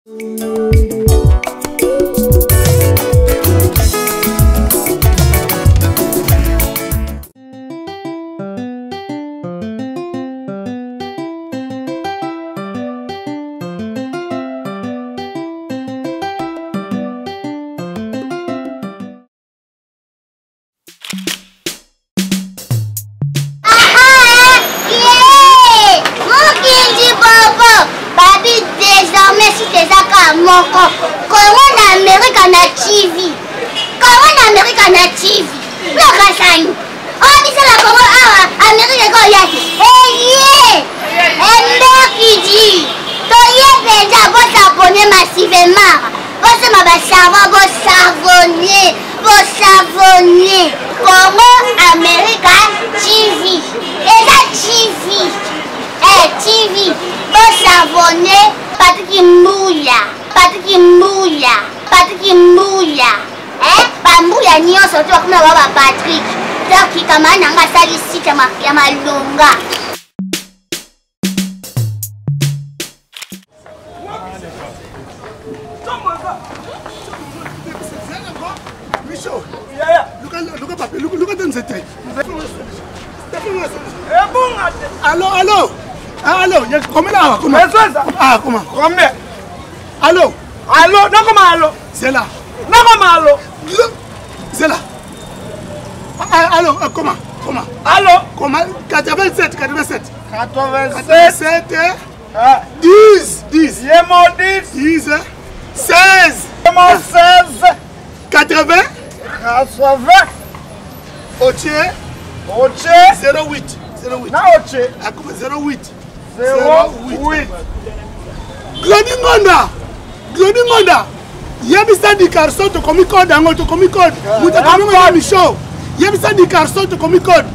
Carson to Comic Code and to Comic Code. With the Comic show. You have said the Carson to Comic Code.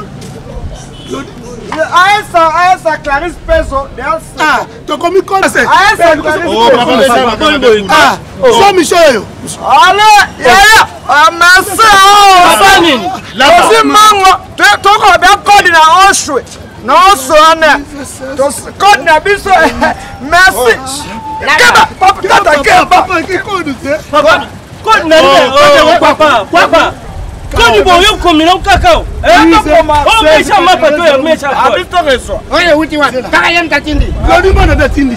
I saw Clarice Peso. To Comic Code. I show me show you. Papa. Quand tu bois comme un cacao, on met ça ma pato et met ça. Habite raison. Oye ultima, tagayam tatindi. Lodi mana tatindi.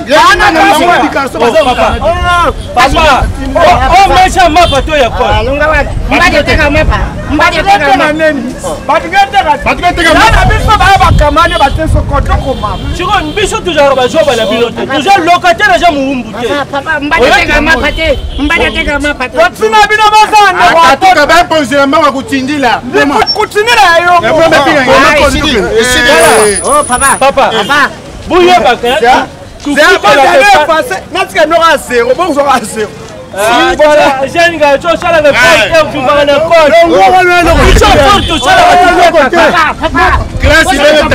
Papa, on met ça ma pato et quoi. Longawa. Mbadi teka mapa. Mbadi teka nani. Badga teka. Na biso ba kamane bateso kotoko mama. Chiko biso toujours ba joba la bilote. Toujours locataire ja muumbuke. Papa mbadi teka mapa te. Mbadi teka mapa te. Watsina bino bazana. Atoka ba poser mama kutindila. Kutindila yo. Oh papa. Papa. Bouya baka. Tu vas pas passer. Natka n'aura zéro. Bon aura zéro. Voilà, j'ai gars, tu as la réponse, tu vas la code. Tu as la papa. Grâce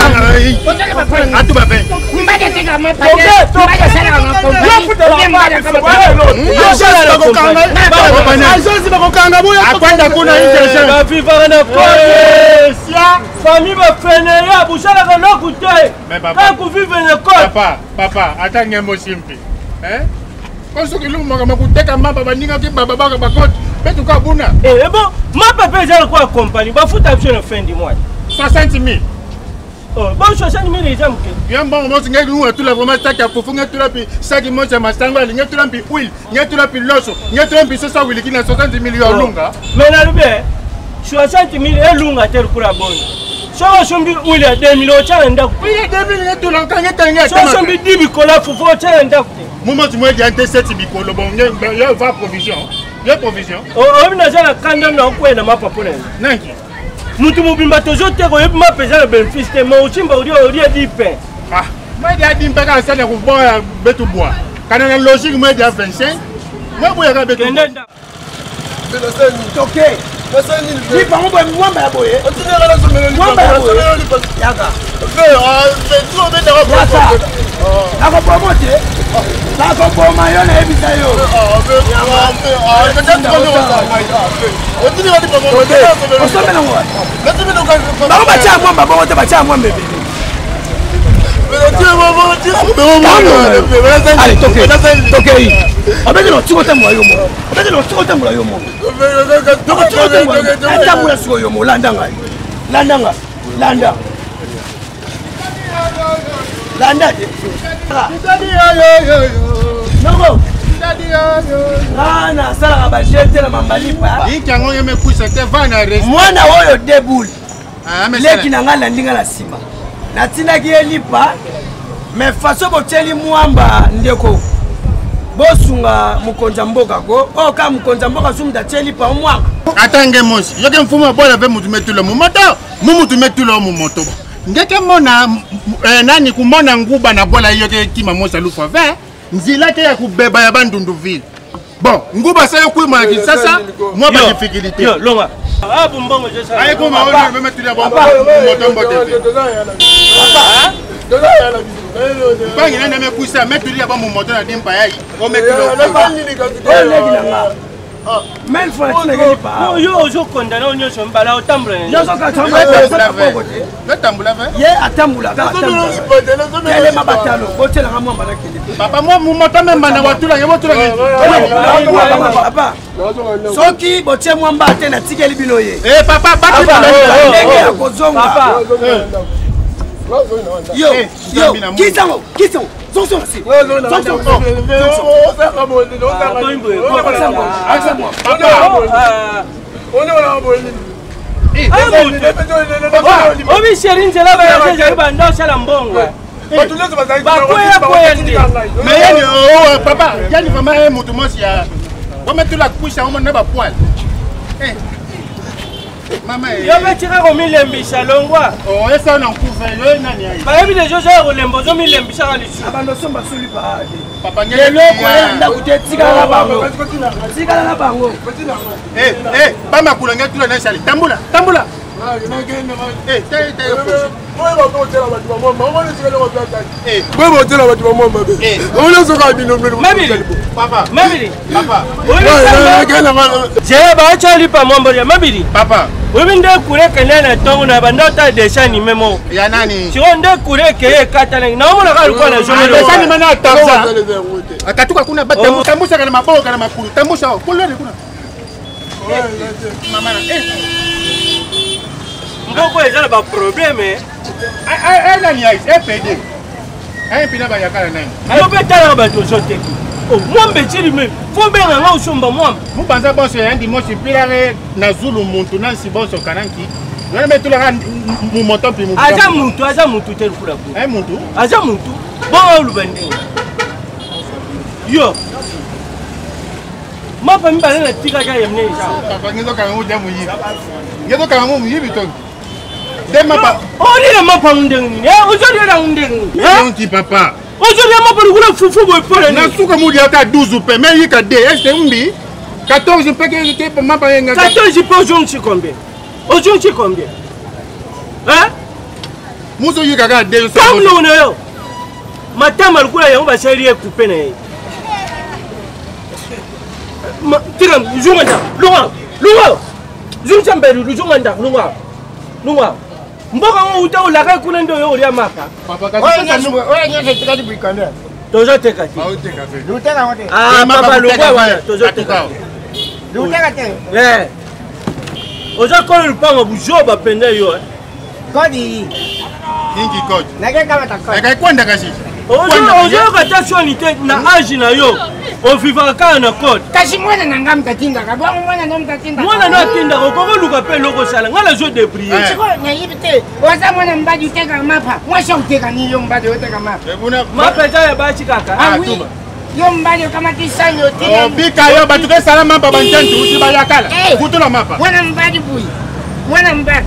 à tout va bien. Papa, attends un mot simple. Hein? Quand ce que l'on m'a coûté comme ma papa, n'y a pas de baba, mais tout cas, bon. Eh bon, ma papa, j'ai quoi compagnie, va foutre absolument la fin du mois. 60 000. Oh, bon, 60 000 les gens. Bien bon, moi, c'est que tout la vraiment ça qui a pour faire tout la puis ça qui mange ma sangle, il y a tout la puis huile, il y a tout la puis l'os, il y a tout la puis ça huile qui n'a 60 millions longa. Mais là, le bien, 60 000 est longa tel pour la bonne. So sombi huile à 2 millions, tu as un d'accord. Oui, 2 millions tout l'encangue. So sombi 10 bicola, faut tu as un d'accord. Moi, tu m'as dit un 7 bicolo, bon, il y a pas provision. Il y a provision. Oh, on a déjà la candam dans quoi dans ma papole. Nanki. Mutu mubimba toujours te ko yebma pesa le bénéfice te mo uchimba uri di pain. Ah, moi dia di mpaka ça na ko boya betu bois. Kana na logique moi dia 25. Moi boya ka betu. C'est le seul OK. Le seul ni. Ni pa mo moi ba boye. On tient la sommeloni. Moi ba sommeloni pas. Yaka. C'est trop bien de Ako po mote. La ko po mayo na ebisa yo. Ba ba cha mo bebe. Allez, toquez. Avec le petit côté moi, avec le petit côté moi, mais façon boteli mwamba ndeko bosunga mukonza mboka ko oka mukonza mboka sumda teli pa mwanga atange mosi yoke mfumo bola ve mutu metulo mumoto mutu metulo mumoto ngeke mona nani kumona nguba na bola yoke kima mosa lufa ve nzila ke ya kubeba ya bandundu ville bon nguba sayo kuima kisasa mwa ba difficulté yo longa abu mbongo je sa ay ko ma ona me metulo bon mumoto mbote papa pas il n'a même poussé à mettre lui à bon mon moteur à dimpa yayi o mettre même fois tu n'as pas yo je condamne on yo mbala o tambula yo so ka le tambula fait ye atambula ka ele mabatalo botela nga mwamba nakende papa moi mon moteur même bana watula ye watula papa soki botie mwamba te na tikeli bino ye eh papa bati ndenge ya kozonga papa yo kisango zonzo si obi sheri njela ba ya jeje banda shala mbongo mais yani oh papa yani vraiment mutu mosi ya on met la couche on met ba poil eh mama yo betira ko milembisha longwa oh esa na kufa yo nani ai ba yebi dejo jo ko lembo zo milembisha ka lisu abando somba suli pa papa nyelo ko yanda kutetika la bango ba makula ngatula na sali tambula eh te papa je ba chali pa mombo ya mabiri papa wibinde kure kenene tongo na bandota desani memo ya nani chonde kure ke katana na mona ka kwa na jomelo desani mana tamsa akatuka kuna batambusa kana maboko kana makulu tambusha kulele kuna mama mboko ezala ba problème nani ai PD ai pina ba yakala nani ayo betala ba to soteki oh mwambe chiri me fo benga nga usomba mwambe mubanza boso ya ndi mosi pilare na zulu muntu nansi boso kananki nana metula mu moto pi mu aza mutu tel kula ku ai muntu aza mutu bo lubende yo mapa mbale na tika ka yemne isa papa ngezo kama mu jamu yi ngezo kama mu yibi to de mapa oli le mapa ndengi ojodi la ndengi ndengi papa ojodi mapa kula fufu boy pole na suka mu dia ka 12 pe mais yika de est mbi 14 pe ke te mapa yenga 14 pe aujourd'hui combien hein muso yika ka de so comme nous ne yo matama kula yango ba série couper na ye tiram jumanda lunga zumchambelu lunga mboka ngo uta ulaka kuna ndio yo ya maka papa kasi oya nyese tikati bikande tozo tekati auteka fe luteka wote papa lunga wana tozo tekati luteka te oza ko lupango bujoba pende yo kodi ingi code nake kama takodi nake kwenda kasi ozo kata swani te na age na yo o vivaka kaka na code kasi mwana na nga mtatindaka bongo mwana ndo mtatindaka mwana natindaka okokoluka mpe eloko osala nga nazo débrie siko nayibi te oza mwana mbadi uteka mapa mwasi uteka ni yo mbadi oteka mapa mapa eza ya baci kaka yo mbadi okamati sani oteka bika yo bato kesala mapa bantantu uti bayakala kutula mapa mwana mbadi buyi mwana mbadi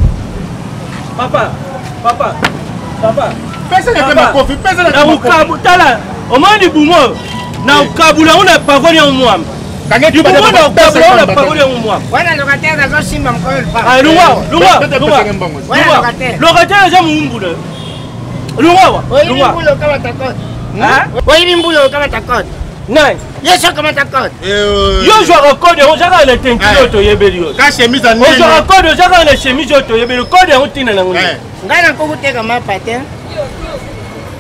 papa pesa na makofi pesa na ukabu tala omani bumo na ukabula una pagoni ya mwamba kangeti bada na ukabula una pagoni ya mwamba wana lokatera zo simba mkoyo pa lunga lokatera za muumbula lunga mbulo kama takot oyibi mbulo kama takot nai yeso kama takot yo jwa code on jaka le tenkilo to yebeli yo ka chemise en on jwa code jaka le chemise to yebeli code on tina na ngoni ngana kokuteka mapa te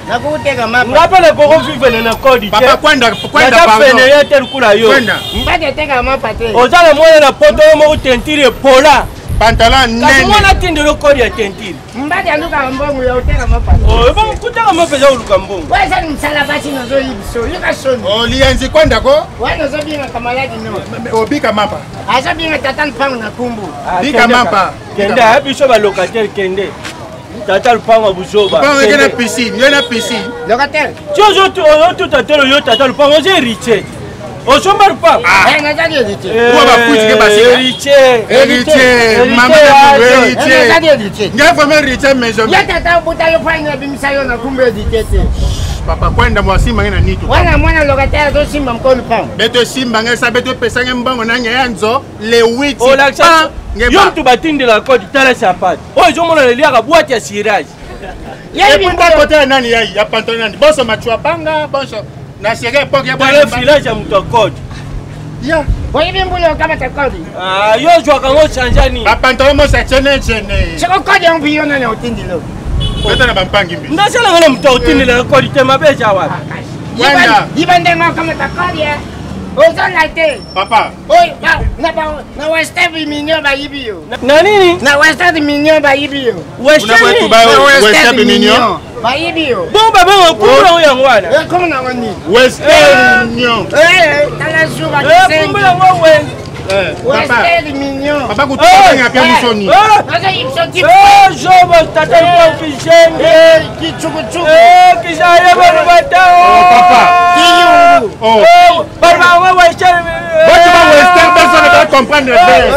nakuteka mapa ngapele koko vivele na kodi Papa kwenda pene yete lukula yo mbate teka mapa te ozala mwana na poto mo tentire pola pantalon kasi nene mwana tindelo kodi ya tentire mbate anduka mbongo ya uteka mapa ba kutaka mapeza uluka mbongo wesa ni msala basi nazo ibiso yuka shoni lienzi kwenda ko wana zo binga kamaladi no obika mapa aza binga tata lupango na kumbu bika mapa kende abiso ba locataire kende tata lupango buzoba pango kena piscine yena piscine locataire jojo tu tata yo tata lupango je riche osomba lupango nazali edite Kwa bafuti ke basi héritier mama héritier nazali edite ngai vraiment héritier maison ya tata buta yo fanya bimisa yo na kumbu edite te papa kwenda mwasimba ngena nito wana mwana locataire zo simba mkono pango beto simba ngai sa beto pesange mbongo na ngai anzo le 8 olakisa yo mtu batindela kodi tala sapati oyo ezomona leliaka bwati ya sirage epunda kote ya nani yai ya pantalon nani boso machua banga boso na sege epoke ya tala filage ya mutu akodi ya oyibi mbula okamata kodi yo ozwaka ngo chanjani bapantalon mosa chene siko kodi yangu yo nani otindilo beto na bampangi mbi ndasalanga na mutu aotindela kodi te mabeja wapi kwenda yibandenga okamata kodi ya ozonga te papa oyo na western minyo bayibi yo na nini na western minyo bayibi yo wesheni western mignon bayibi yo bon babenga kumbula oyo yango wana komo nango nini western mignon tala suba kumbula yango we western minyo papa kutoka pia misoni nazo yipso tipo jobo tata lupango kishenge kichukuchuku kishaye bano batao papa kiyungu barbango wesheni boto ba western personne va comprendre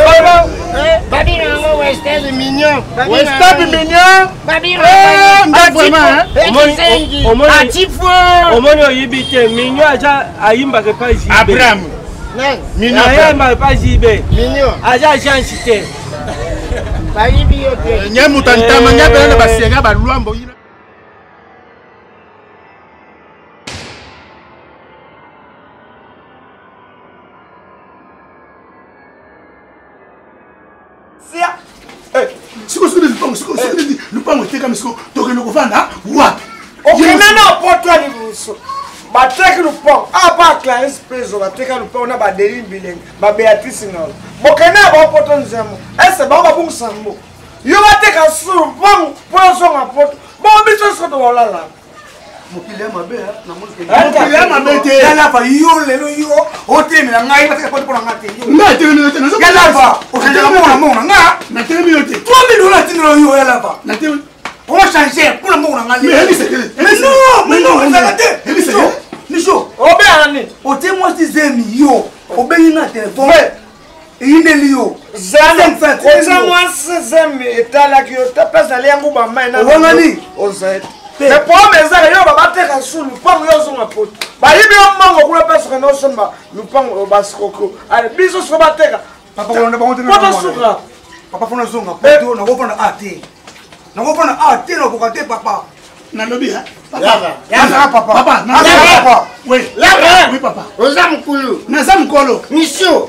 babino yango western minyo western mignon babino ngai vraiment ekisengi atifo omoni oyibi te minyo aza ayimbaka epai zibe Abraham ayamba epai zibe minyo aza agence te bayibi yo te nye mutu antama nye pele na basenga balwambo siko lupango etekami siko tokende kovanda wapi okende na poto ya liboso bateki lupango apa clarence pezo bateka lupango na badeli bilenge babeatrice nolo bokende na bapoto nzembo ese bango babungisa mbo yo bateka su lupango mpo yozonga poto bongo biso soto baolala mokili ya mabe mokili ya mabe te yalava yo lelo yo otemela ngai bateka poto mpona nga te nga atelemi yo te yalava okendeka mona mona nga natelemi yo te 3000 dola tindelo yo yalava natelemi comment changer mpona mbongo na nga mais non ezala te miso obeani otie mwasi zemi yo obengi na telefone eyindeli yo oza mwasi zemi etalaki yo tapesali yango bamai naongani me problème ezaka yo babateka su lupango yo ozonga poto bayibi yo mango kuna mpe soka nosomba lupango basikoko ale biso soko bateka poto suka papa fona zonga poto nakofana ate nakofana ate nakoka te papa nalobi papa oza mokulu naza mokolo misu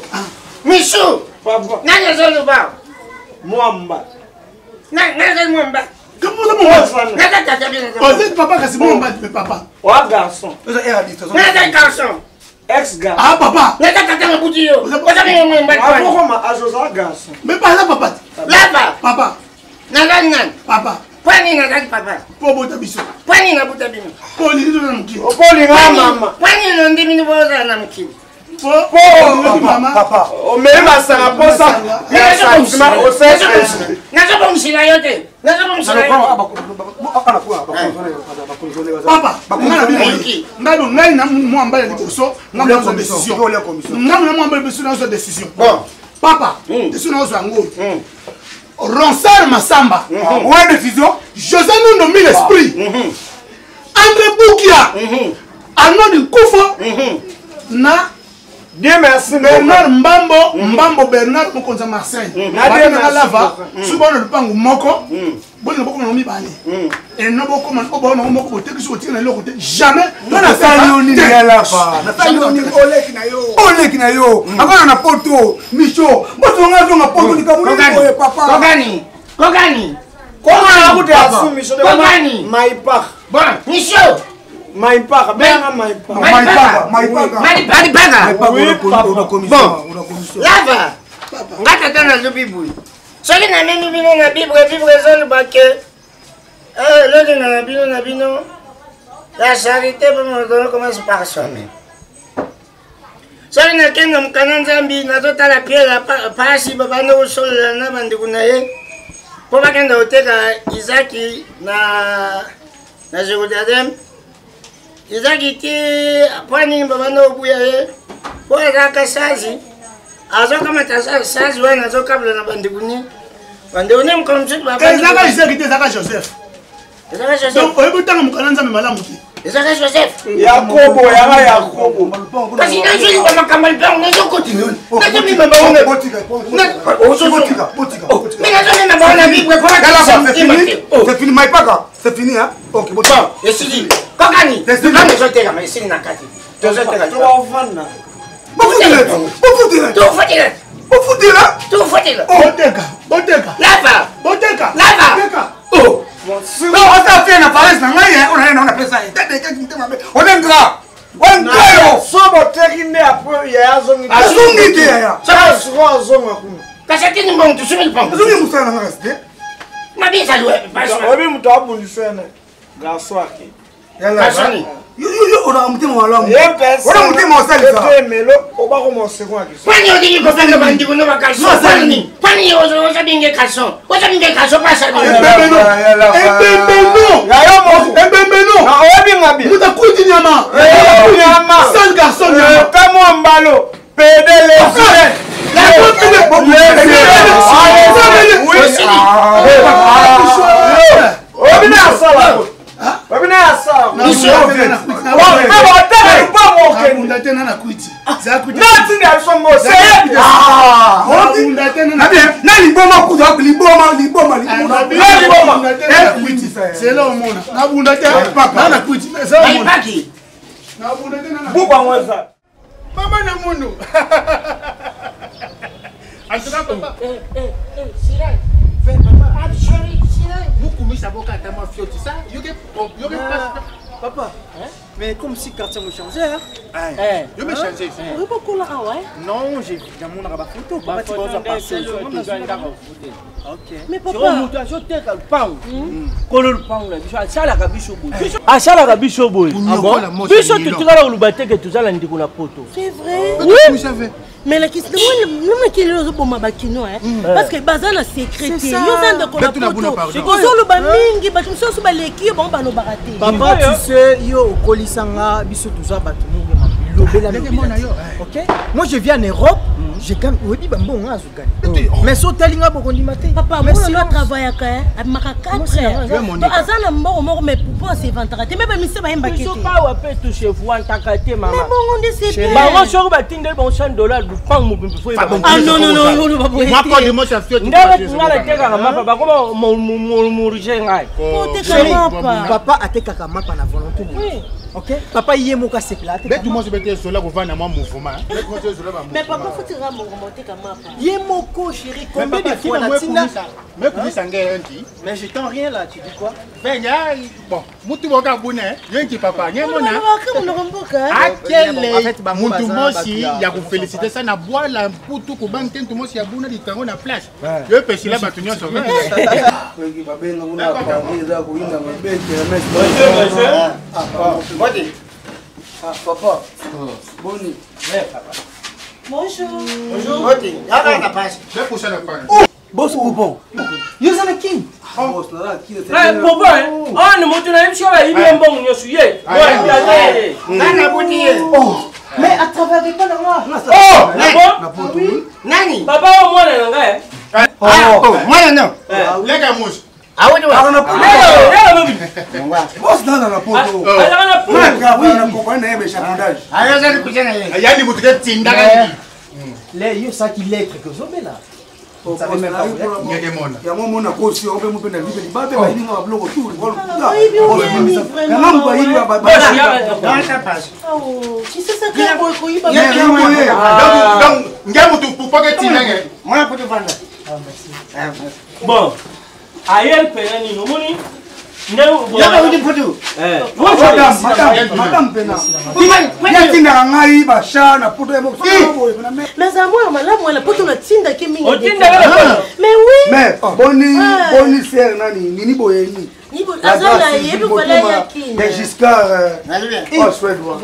nani azoluba mwamba naza mwamba naza tata oze papa kasi mwamba pe papa wa garçon naza garçon ex garçon ah papa naza tata mabuti yo oza mingi mwamba akokoma azoza garçon mais pas là papa lava papa naza nani papa pwani nazali papa po bota biso pwani nabuta bino po lili tozala mokili opolinga mama pwani londi bino bozala na mokili po mama papa omeli masanga mposa ya sentiment osese nazobongisila yo te nazobongisila yo papa ngai na mwamba ya liboso ngai na mwamba ya liboso nazwa décision papa décision nazwa yango Ronsard Massamba ouais décision José Nuno mis l'esprit André Boukia Arnaud Koufo na Dieu merci Bernard Mbambo Bernard Mokonza Marseille na lava suba na lupango moko boni boko na mibale et no boko man ko bona moko boteki so tina loko te jamais na sali oni ya lava na sali oni oleki na yo akona na poto micho boto ngazo na poto nikamuli papa kokani koma akuti asumi so de maipa Bon, Michaud. Maïpaka, bien Maïpaka. Lava. Ngata tana zo bibu. Soki na memi bino na bibre zone bake. Loki na bino. La charité pour me donner commence par soi-même. Soki na kenda mukana nzambi na tota la pierre pasi babano usolo na bandiku na ye. Po bakenda oteka Isaki na Jérusalem. Isaki ti apani babano buya ye. Po ezaka sazi. Azo kama sazi wana azo kabla na bandikuni. Bandikuni mkomchit baba. Ezaka Isaki te zaka Joseph. Ezaka Joseph. Donc oyebi tanga mukana nzambe malamu te. Ezaka Joseph. Yakobo. Kasi na joli ba makamba lipa na zo continue. Na zo mima ba wona. Botika. Mais na zo mima ba wona bible pour la C'est fini, Maïpaka. C'est fini, hein? Ok, botika. Et si kokani. Nani zo teka mais sini na kati. Tozo teka. Boteka. Lava. Oh. Non, on t'a fait une apparence, on a fait ça. On est gras. On est gras. Sobo tekine après ya zongi. Azongi te ya. Ça sera zonga kuna. Kasi tini mbongo tusumi lipango. Azongi musana na reste. Mabisa lwe. Obi mtu abundiswene. Gaswaki. Kasani. Yo, on a monté mon alarme. On a monté mon sel. Melo, oba ko mo second aki. Pani odi ko fanga bandiku no bakaso. Pani ozo binge kaso. Ozo binge kaso pasa ni. Ebembeno. Na obi ngabi. Muta kuti nyama. Sale garçon nyama. Kamo mbalo. Pedele. Papa, mais comme si le quartier me changeait. Je me changeais. Non, j'ai dans mon rabat photo. Papa, tu vas passer. Ok. Mais papa, je te le pain. Color pain là, je suis à la bicho boy. À ça la bicho boy. Bicho tu tu vas le battre que tu vas l'indi pour la photo. C'est vrai. Oui. Mais la question, même qui est le bon mabakino, parce que bazana secret. Yo zande ko la photo. Kozo lo ba mingi, ba tumso so ba leki bon ba no barate. Papa, tu sais, yo kolisanga biso tuza batu mingi mabilo. Ok? Moi je viens en Europe, je gagne oui ba bon nga zugani. Mais so talinga bokondi maté. Papa, moi on doit travailler ka maka 4 heures. Donc azana mbo mo mais pour se vantara. Mais ba mise ba yemba kete. So pas wa pe tu chez vous en takate maman. Mais bon on dit c'est ba moi so ba tinde bon $100 pas mon faut ah non moi pas de moi ça fait ngala teka ka mapa ba ko mo rijenga papa atekaka mapa na volonté. Ok, papa y est mon cas c'est là. Mais tout le monde se mettait sur là pour faire un mouvement. Mais papa faut tirer mon remonter comme mapa. Y est mon co chéri, combien de fois la tina? Mais pour ça mais je t'en rien là, tu dis quoi? Ben bon, mutu boka bune, yenki papa, nyemona. En fait, mutu mosi ya ku féliciter ça na boire la putu ko banque tout mosi ya buna di tango na place. Yo pesi la batunyo so. Papa. Boni. Bonjour. Bonjour. Y'a la passe. Je pousse la panne. Boss Poupon. Yo ça le qui? Boss là qui était. Poupon. Ah ne moto na msho ba ibi mbongo nyosuye. Nana boutie. Mais à travers des pas là. Oh, Nani? Papa au moi na nga. Moi non. Lega mouche. Ah oui, Boss là dans la poto. Yani mutu tinda. Les yo ça qui lettre que zombe là. Ça fait même pas. Ngegemona. Ya mama na kosi obe mu pena libe libabe ba linga bloko tu ngolo. Vraiment. Mama ba yibi ba. Dans ta passe. Oh, tu sais ça que boy ko yiba. Donc ngemutu pour que tinda nge. Moi pour te vendre. Bon. Ayel penani nomoni Madame Pena. Ya tinda ngai basha na poto emo. Mais ça moi malamu la poto na tinda ki mingi. Mais oui. Mais boni ser nani nini boyeni. Nibo azana yebi kola yakini. Mais jusqu'à oh souhaite voir.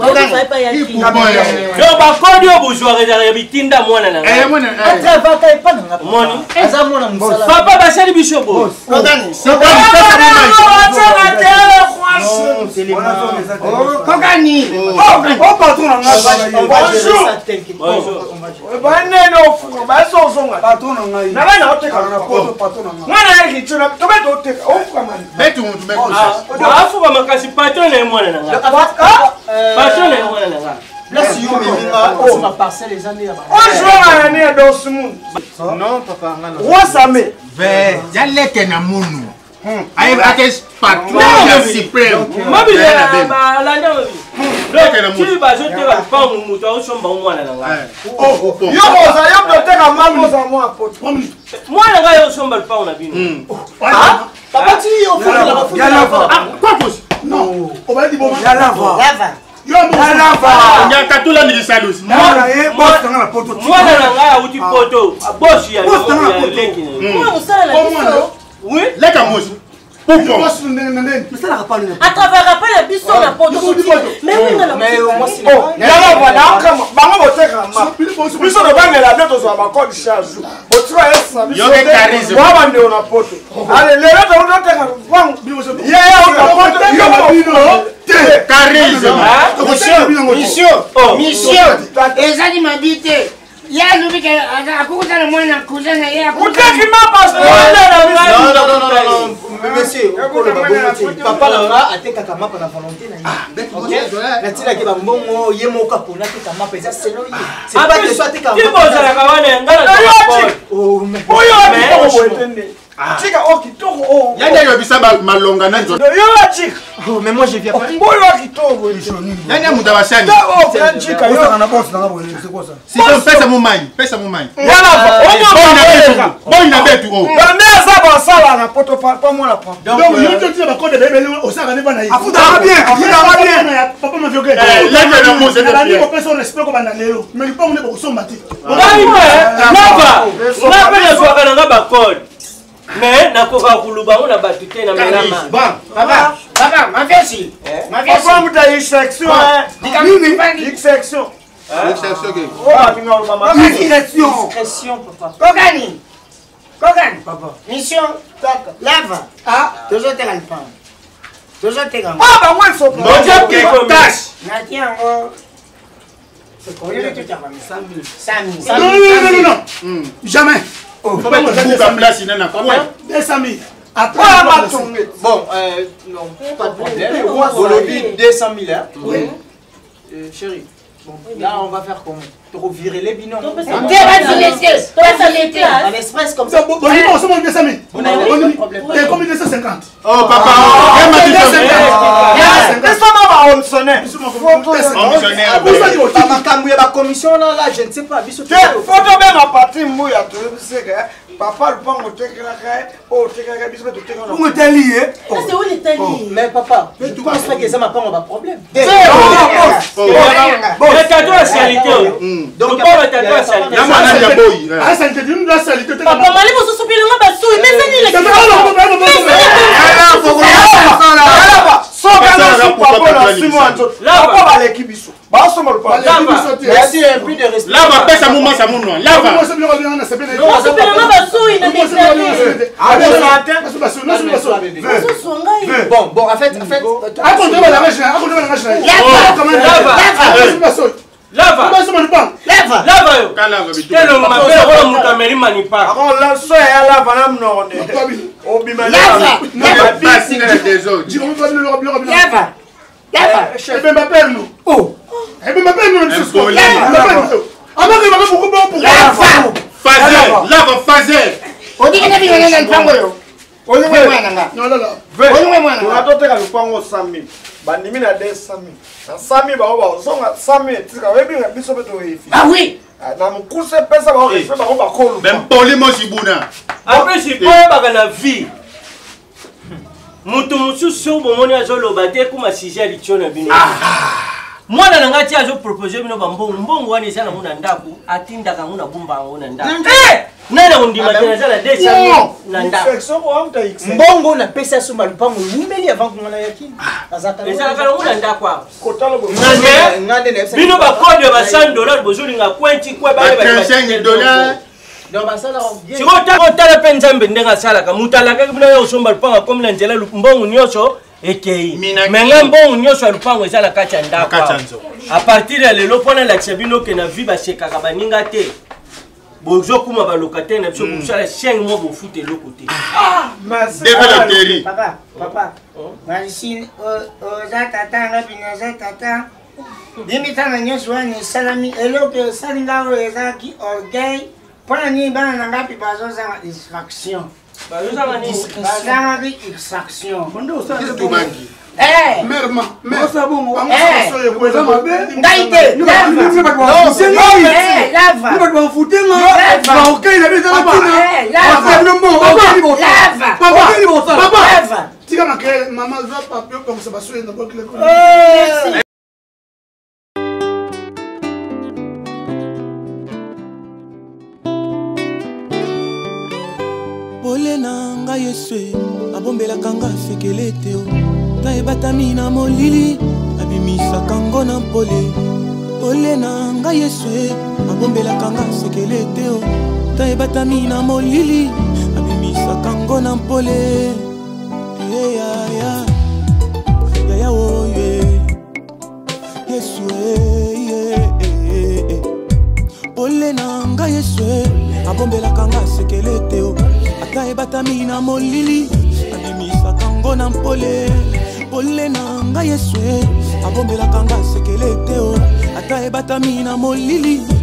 Yo ba kodi obuzwa ya bitinda mwana na. Atra va pas na. Moni. Aza mwana musala. Papa basali bishobo. Kokani. Kokani. Oh patron na ngai. Baneno fuko basozonga. Patron na ngai. Na bana oteka na poto patron na ngai. Mwana yake chuna tobeto oteka. Ofuka mani. Betu muntu meko. Afu ba makasi patron na mwana na nga. Patron na mwana na nga. Là si yo melinga o ma parcelle les années là-bas. On joue à l'année dans ce monde. Non papa ngana. Wasame. Ve, jaleke na munu. Aye ake patron ya supreme. Mabile ba la ndio. Tu vas jeter la pomme ou muto au chomba mwana na nga. Yo boza yo proteka mambo za moi pote. Mwana nga yo chomba le pomme na bino. Papa tu yo faut la bafu. Quoi pose? Non. On va dire bon. Ya lava. Yo ya lava. Nya katula ni salusi. Mwana ye boss na poto. Mwana na nga uti poto. Boss ya lengi. Moi musala la biso. Oui. Leka mosi. Pourquoi? À travers la biso na poto. Mais oui na. Mais moi c'est Yala bana kama bango boteka ma. Biso no bangela beto zo ba code charge. Botira esa biso. Yo ke charisme. Baba ndio na poto. Ale lero to ndoteka wangu. Yeye una poto yo bino. Mission. Ezali mabite. Ya lubika akukuta na mwana kuzana ya Kuteki mapa non. Monsieur, papa là ateka kama na volonté na ye. OK. Na tila ke ba mbongo ye moka pona te kama pesa c'est non. C'est pas que soit ateka. Tu bozala ka wana ngala. Oh mais. Oyo atiko Chika okitoko oh. Yanya yo bisaba malonga na nzo. Yo chika. Oh mais moi je viens pas. Mboyo akitoko. Yanya mudabashani. Oh chika yo na boss na boss c'est quoi ça? Si ton pesa mumanyi, pesa mumanyi. Yala Bon na betu oh. Bameza ba sala na poto pas moi la prendre. Donc yo to tira ba code bébé au saka ne bana yi. Afuta bien. Papa m'a fait que. Leka na mose de. La ni ko personne respect ko bana lelo. Mais il pas on est ko somba ti. Ngai lava. Na pele so kana nga ba code. Mais nakoka kuluba ona batute na melama. Bon, papa, mafesi. Mafesi. Papa muta section Nini? section. Exception ke. Oh, bingo mama. Discrétion papa. Kokani. Papa. Mission. Lava. Ah, toujours te la femme. Toujours te gamba. Ah bah moi il faut pas. Bonjour ke tâche. Na tiango. C'est quoi le truc à Sami. Non. Jamais. Oh, faut pas que tu place na quoi? 200 000. Après bon, non, pas de problème. Au lobby 200 000 hein. Oui. Chérie. Bon, là on va faire comment? Pour virer les binômes. À l'express comme ça. Bon, on se monte 200 000. On a problème. T'es combien 250? Oh papa, commission là, je ne sais pas. Papa, le pango C'est où l'Italie? Mais papa, je pense pas que ça m'a pas un problème. Le cadeau à salité. Donc pas le cadeau à salité. Ah, ça te dit une place salité. Papa, mali mo so pilanga basu, mais c'est ni le. Merci un peu de respect. Là va pesa muma sa munwa. Là va. Bon, en fait. Lava. Lava yo. Telo mapela kwa mutameli manipa. Ako la so ya lava na mnone. Obima Lava. Basi na des autres. Lava. Eh ben ma père nous. Oh. Eh ben ma père nous. Lava fazer. Odi kana bi ngana ntango yo. Odi mwana nga. Non non non. Odi mwana. Tunatoteka lupango 100,000. Bandimi na 200,000. Na 100,000 ba zonga 100,000 tika webi na biso beto efi. Ah oui. Na mukuse pesa ba refe ba ba kolo. Même polimo sibuna. Après je peux pas na vie. mutu mususu bomoni azoloba te kuma sujet litio na bino mwana na ngati azopropose bino mbongo wana eza nango na ndako atindaka ngo na bumba yango na ndako nana ondima te naza na 200 na ndako mbongo na pesa so malupango umeli avant kungana yakini ezalaka nango na ndako awa bino bakode ba $100 bozolinga kwenti kwe $5 sikotala mpe nzambe ndenge asalaka moto alakaki bino yo osomba lupango akomi na nzela mbongo nyonso ekei menga mbongo nyonso ya lupango eza na kati ya ndako a partir ya lelo mpona lakisa bino ke na vi basekaka baninga te bozokuma balokataire na biso bosala 5 mois bofuta eloko te papa malisi oza tata ngapi naza tata dimitana nyonso wana esalami eloko esalinga oyo ezalaki orgueil mpona nini bana na ngapi bazozanga distraction bazangaki extraction ngai te tika makele mama za papi okongisa basoye na bokile ko Olena nga yeswe abombelaka nga sekele te o nayebatami na molili abimisaka ngo na mpole olena nga yeswe abombelaka nga sekele te o nayebatami na molili abimisaka ngo na mpole yaya oye yeswe olena nga yeswe abombelaka nga sekele te o ata ebatami na molili abimisaka ngo na mpole pole na nga yeswe abombelaka nga sekele te o ata ebatami na molili